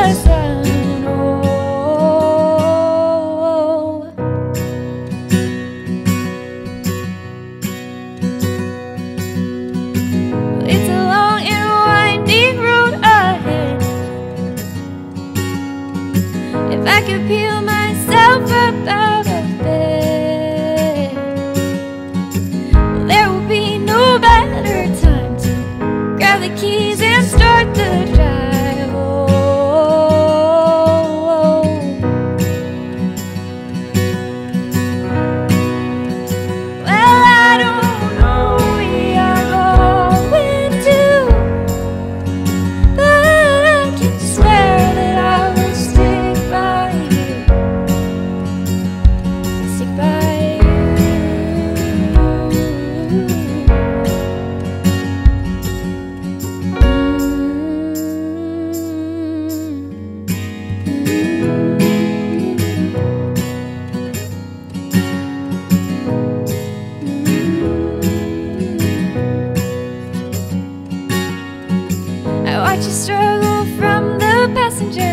the sun. It's a long and winding road ahead. If I could peel myself up out of bed, well, there will be no better time to grab the keys and start the drive. Oh, well, I don't know where we are going to, but I can swear that I will stick by you, stick by you. I watch you struggle from the passenger